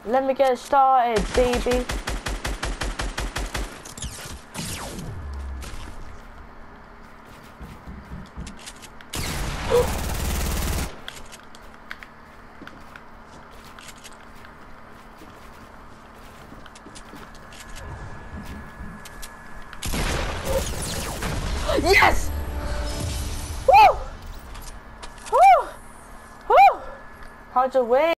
Let me get started, baby. Yes! Woo! Woo! Woo! How'd you win?